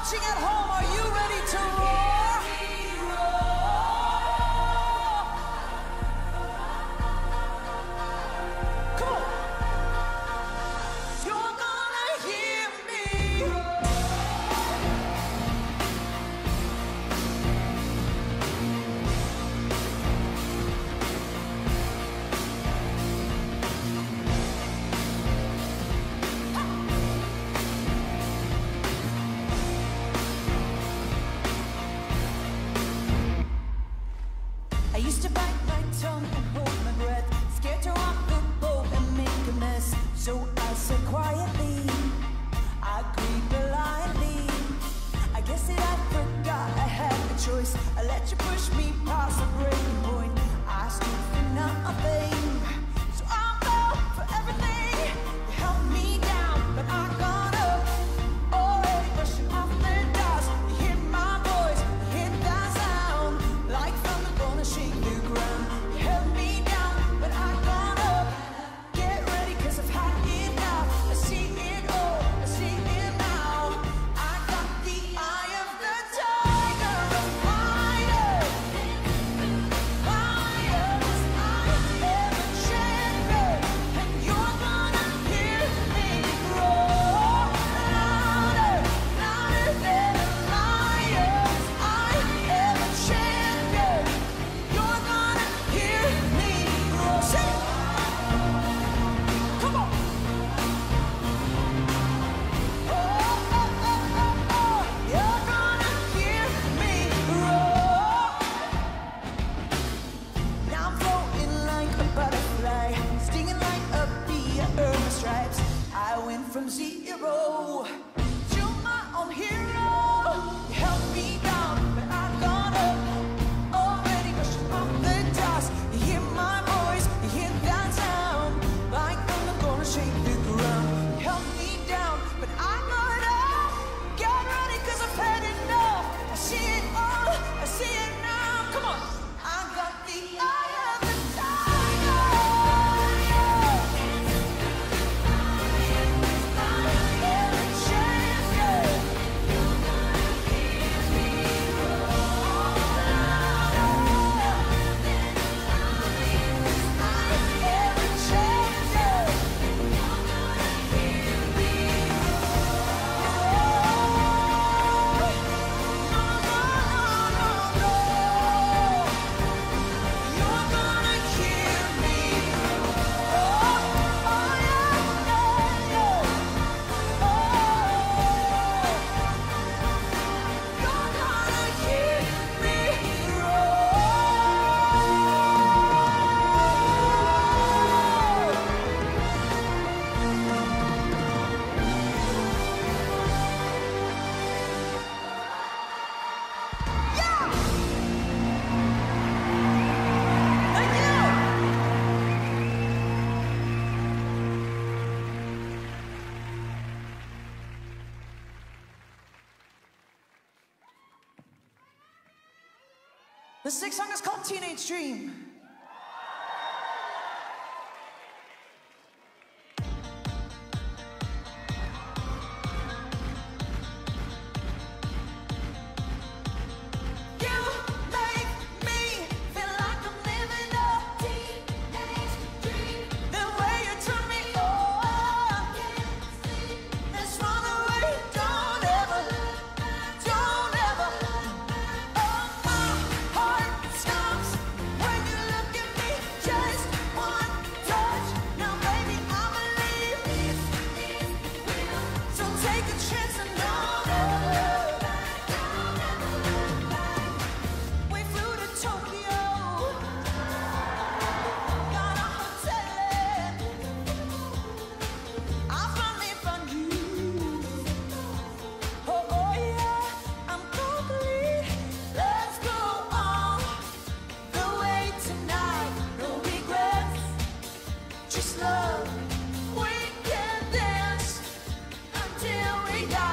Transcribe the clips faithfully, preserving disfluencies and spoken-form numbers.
watching at home, are you ready to roar? Come on. You're gonna hear me roar. I used to bite my tongue and hold my breath, scared to rock the boat and make a mess. So I said quietly, I agreed politely. I guess that I forgot I had a choice. I let you push me past the breaking point. I stood for nothing, so I fell for everything. You held me down, but I got up. Already brushing off the dust. You hear my voice, you hear that sound, like thunder gonna shake the ground. You held me down, but I got up. Get ready, cause I've had enough. I see it all, I see it now. I got the eye of the tiger, a fighter. Fighters, I am a champion, and you're gonna hear me roar. Louder, louder than a lion. I am a champion, you're gonna hear me roar. Sing it. Come on. Oh, oh, oh, oh, oh. You're gonna hear me roar. Now I'm floating like a butterfly, stinging like a bee. I earned my stripes. I went from zero to my own hero. You held me down, but I got up. Already brushing off the dust. You hear my voice, you hear that sound, like thunder gonna shake the ground. You held me down, but I got up. Get ready, cause I've had enough. I see it all, I see it now. Come on. I got the eye of the tiger. I am a champion. This next song is called Teenage Dream. You make me feel like I'm living a teenage dream. The way you turn me on, let's run away. Don't ever, don't ever. Oh, my heart stops when you look at me. Just one touch. Now, baby, I believe this is real. So take a chance and don't ever. We flew to Tokyo, got a hotel. I finally found you. Oh, oh yeah, I'm complete. Let's go on the way tonight. No regrets, just love. We can dance until we die.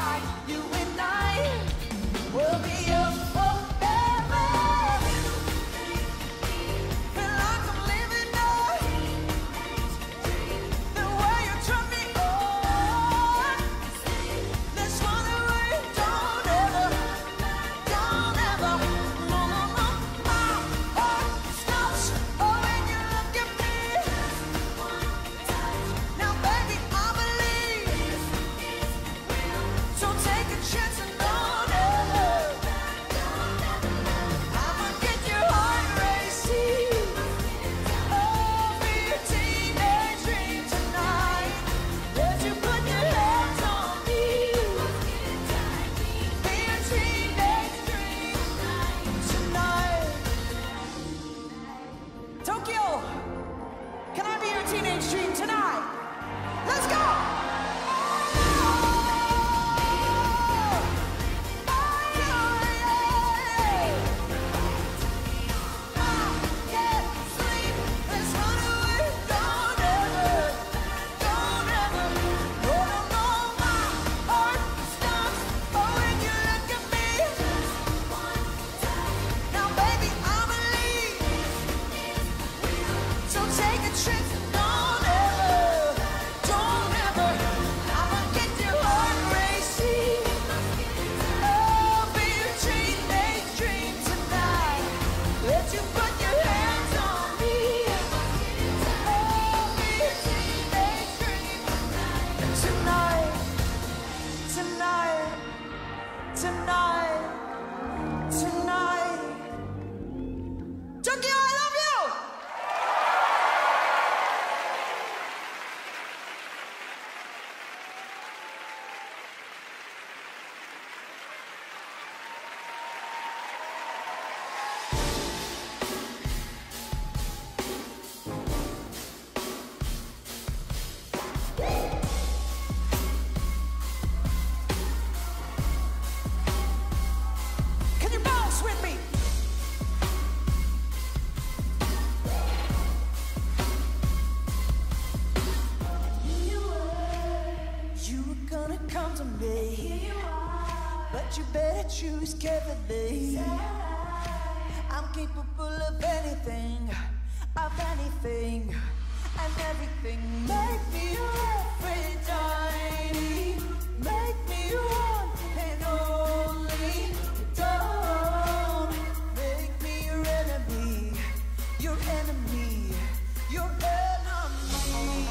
come to me. Here you are. But you better choose carefully. I'm capable of anything, of anything, and everything. Make me your Aphrodite. Make me one and only. Don't make me your enemy. Your enemy. Your enemy.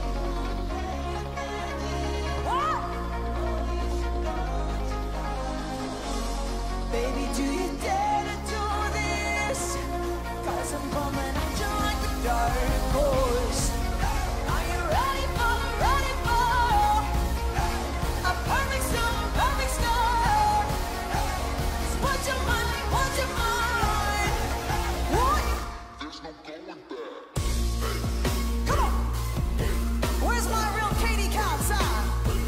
What? Baby, do you dare to do this? Cause I'm coming at you like a dark horse. Are you ready for, ready for a perfect storm, perfect storm? It's what your mind, what your mind. What? There's no going back. Come on. Where's my real Katie Cops, huh?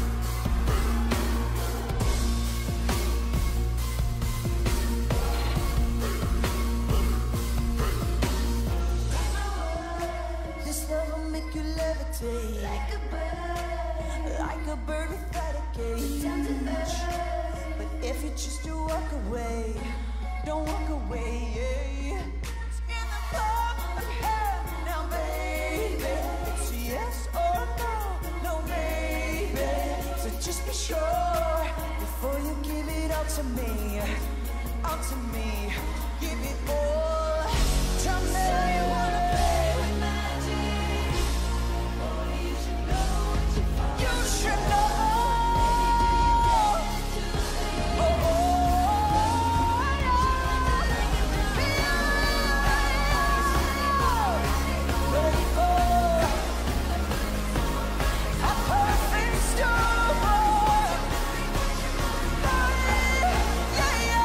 This love will make you levitate like a bird, like a bird without a cage. But if you choose to walk away, don't walk away. Yeah. It's in the palm of your hand now, baby. It's a yes or no, no, maybe. So just be sure before you give it all to me, all to me. Give it all to me. So you wanna play with magic? Boy, you should know what you find. You should know. Oh, oh, yeah. Ready for a perfect storm. Yeah, yeah.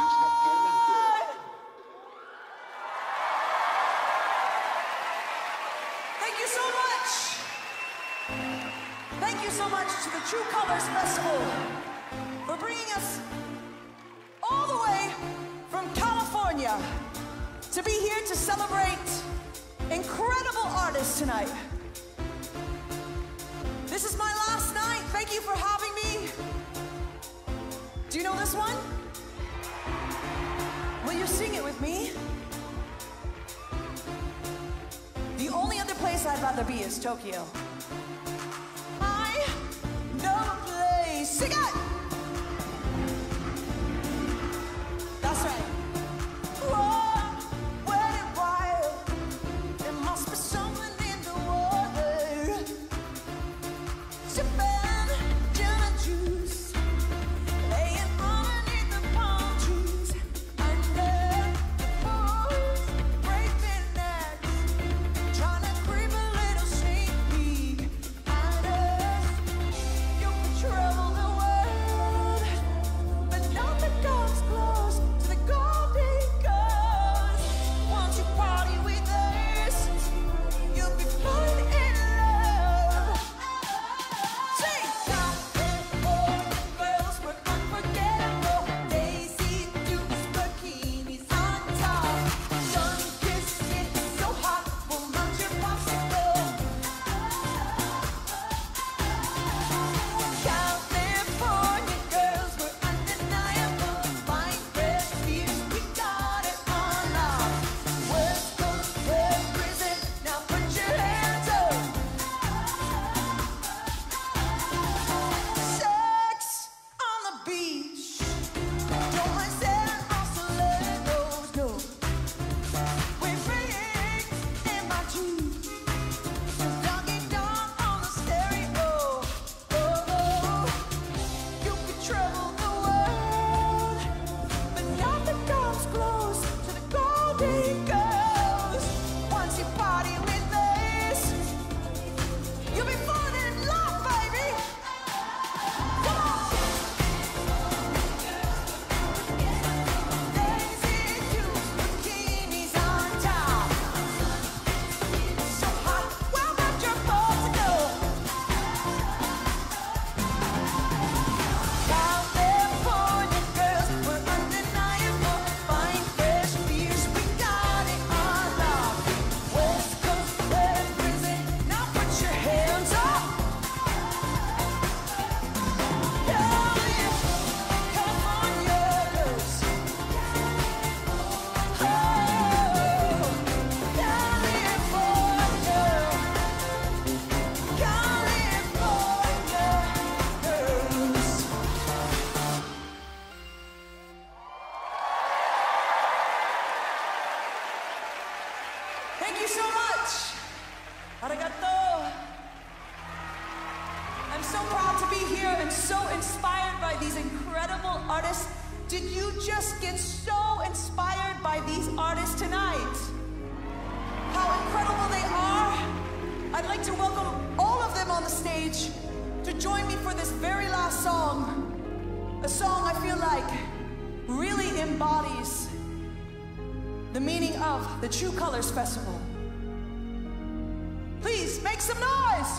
Thank you so much. Thank you so much to the True Colors Festival for bringing us all the way from California to be here to celebrate incredible artists tonight. This is my last night. Thank you for having me. Do you know this one? Will you sing it with me? The only other place I'd rather be is Tokyo. I know a place. Sing it! That's right. Whoa, wet and wild. There must be something in the water. Sipping gin and juice, laying underneath the palm trees, and then the fools break their necks, trying to creep a little sneak peek. artists, did you just get so inspired by these artists tonight? How incredible they are. I'd like to welcome all of them on the stage to join me for this very last song. A song I feel like really embodies the meaning of the True Colors Festival. Please make some noise!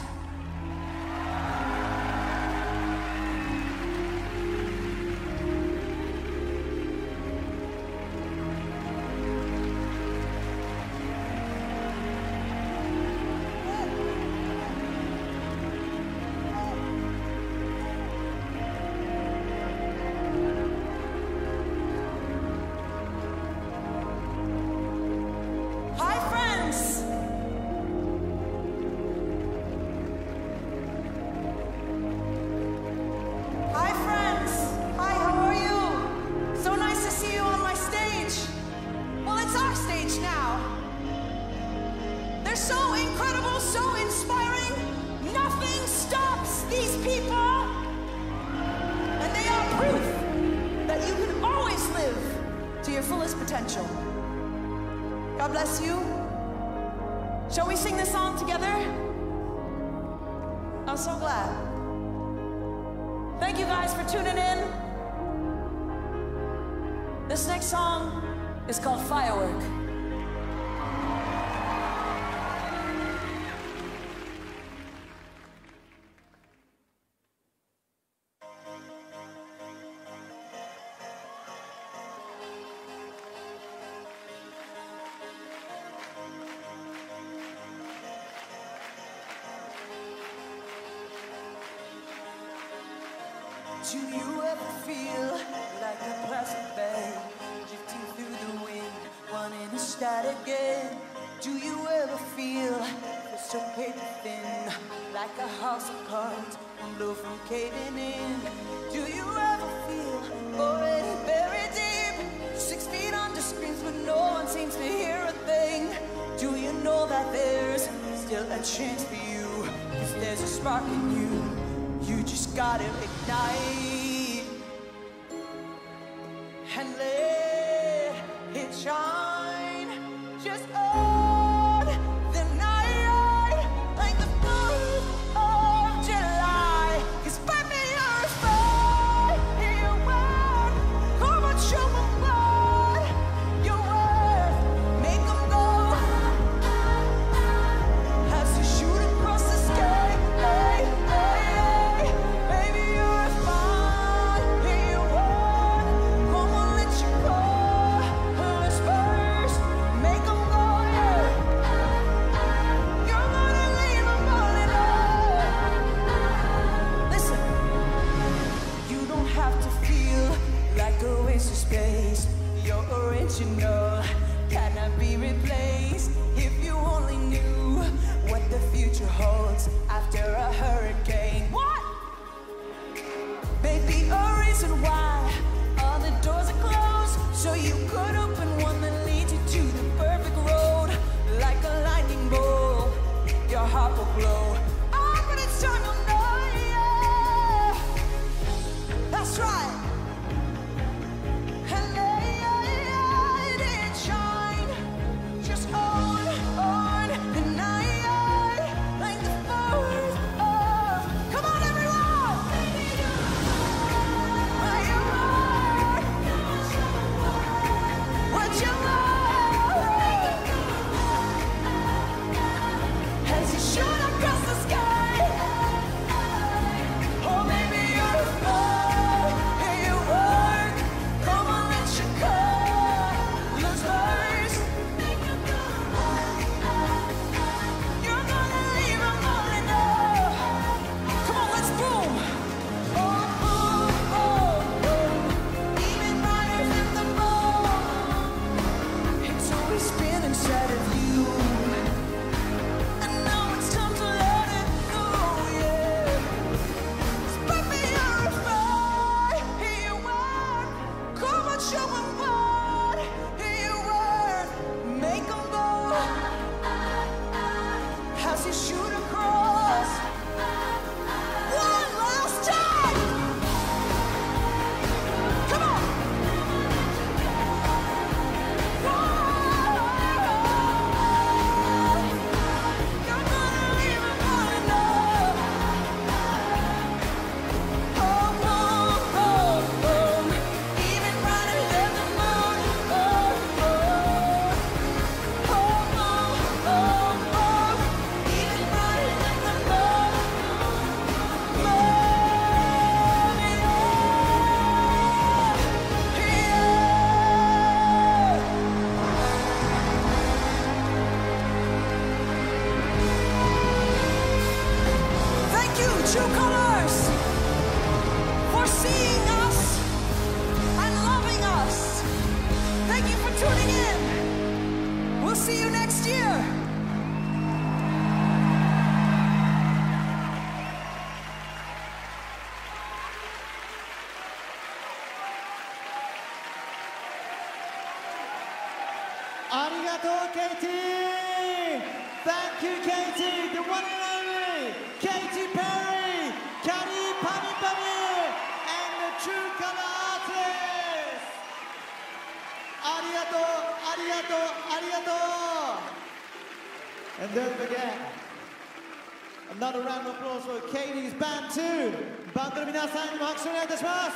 God bless you. Shall we sing this song together? I'm so glad. Thank you guys for tuning in. This next song is called Firework. Do you ever feel like a plastic bag drifting through the wind, wanting to start again? Do you ever feel so paper thin, like a house of cards, one blow from caving in? Do you ever feel already buried deep, six feet under screens but no one seems to hear a thing? Do you know that there's still a chance for you, if there's a spark in you? You just gotta ignite and let it shine. Just on the night, like the fourth of July. 'Cause baby, you're a firework. Come on, show 'em what you're worth. Make 'em go as you shoot across the sky. Hey, hey. Space, your original cannot be replaced. If you only knew what the future holds after a hurricane. What? Baby, a reason why all the doors are closed, so you could open one that leads you to the perfect road. Like a lightning bolt, your heart will glow. Oh, but it's time you'll know, yeah. That's right. ありがとう Katie! Thank you Katie! The one and only Katy Perry! Kari Pamipami! And the True Color Artist! ありがとうありがとうありがとう And don't forget Another round of applause for Katie's band too! バンドの皆さんにも拍手をお願いいたします。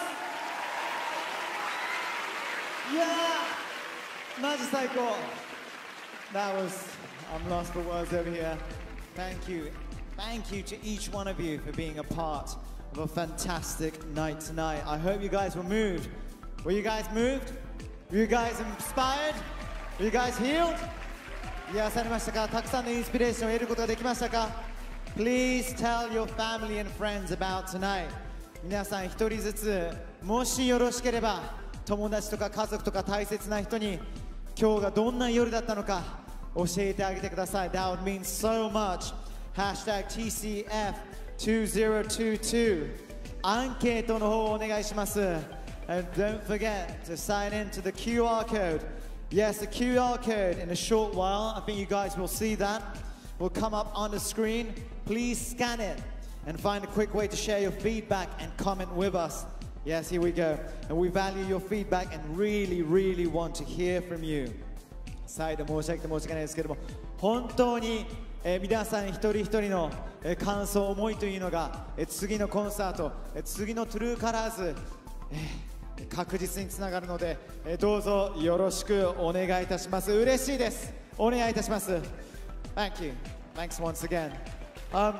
いやー、マジ最高。That was, I'm lost for words over here. Thank you. Thank you to each one of you for being a part of a fantastic night tonight. I hope you guys were moved. Were you guys moved? Were you guys inspired? Were you guys healed? 癒されましたか？たくさんのインスピレーションを得ることができましたか？ Please tell your family and friends about tonight. 皆さん一人ずつ、もしよろしければ友達とか家族とか大切な人に今日がどんな夜だったのか教えてあげてください。That would mean so much. Hashtag ティーシーエフにせんにじゅうに アンケートの方をお願いします。And don't forget to sign in to the キューアー code. Yes, the キューアー code in a short while. I think you guys will see that. Will come up on the screen. Please scan it and find a quick way to share your feedback and comment with us. Yes, here we go. And we value your feedback and really, really want to hear from you. 再度申し上げて申し訳ないですけども、本当に、えー、皆さん一人一人の、えー、感想、思いというのが、えー、次のコンサート、えー、次のトゥルーカラーズ、えー、確実につながるので、えー、どうぞよろしくお願いいたします。嬉しいです。お願いいたします。Thank you. Thanks once again. Um,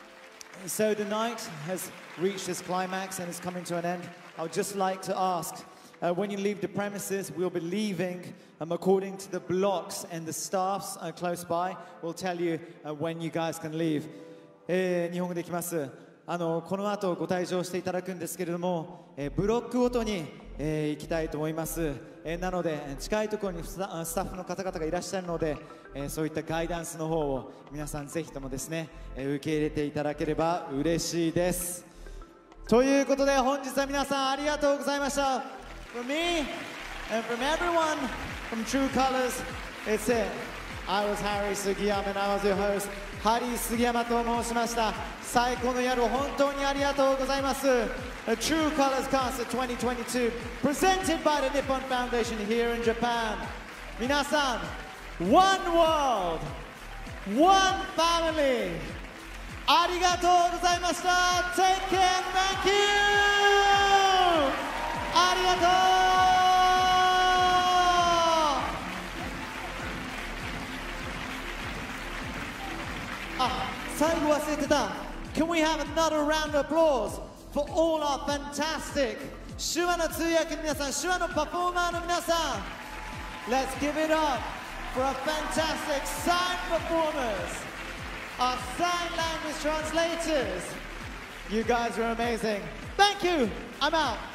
so the night has reached its climax and is coming to an end. I would just like to ask, uh, when you leave the premises, we'll be leaving um, according to the blocks, and the staffs uh, close by will tell you uh, when you guys can leave. えー、日本語でいきます。あのこの後ご退場していただくんですけれども、えー、ブロックごとに、えー、行きたいと思います。えー、なので近いところにスタッフの方々がいらっしゃるので、えー、そういったガイダンスの方を皆さんぜひともですね、えー、受け入れていただければ嬉しいです。ということで本日は皆さんありがとうございました。From me and from everyone from True Colors, it's it. I was Harry Sugiyama and I was your host. ハリー杉山と申しました。最高の夜を本当にありがとうございます。A True Colors Concert twenty twenty-two presented by the Nippon Foundation here in Japan. 皆さん、One World, One Family. ありがとうございました。Take care, thank you. ありがとう。あ、最後忘れてた。Can we have another round of applause for all our fantastic 手話の通訳の皆さん、手話のパフォーマーの皆さん。Let's give it up for our fantastic sign performers, our sign language translators. You guys are amazing. Thank you. I'm out.